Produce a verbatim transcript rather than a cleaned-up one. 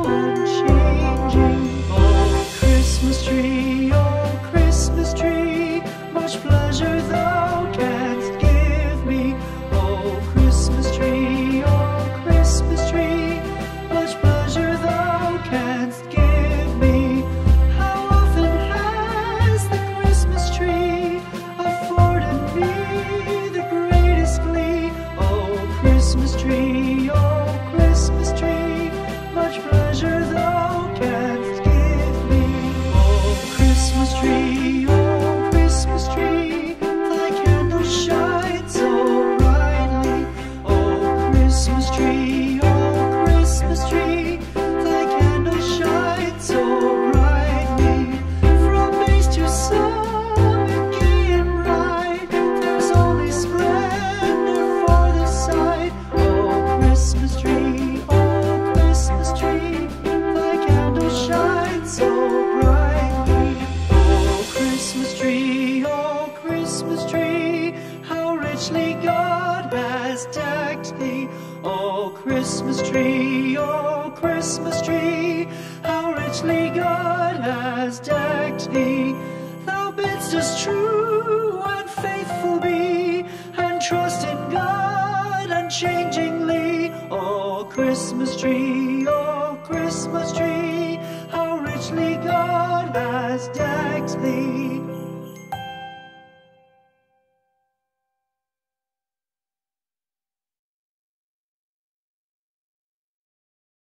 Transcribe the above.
unchanging. Oh, Christmas tree, oh, Christmas tree, much pleasure thou canst give me. Oh, Christmas tree, oh, Christmas tree, much pleasure thou canst give me. How often has the Christmas tree afforded me the greatest glee? Oh, Christmas tree, oh, Christmas tree, much pleasure thou canst give me. Oh, Christmas tree, oh, Christmas tree, thy candle shines so brightly. Oh, Christmas tree, oh, Christmas tree, thy candle shines so brightly. From base to summit, gay and bright, there's only splendor for the sight. Oh, Christmas tree, oh, Christmas tree, thy candle shines so brightly. Oh, Christmas tree, oh, Christmas tree, how richly God has decked thee. Oh, Christmas tree, oh, Christmas tree, how richly God has decked thee. Thou bidst us true and faithful be, and trust in God unchangingly. Oh, Christmas tree, oh, Christmas tree, how richly God has decked thee.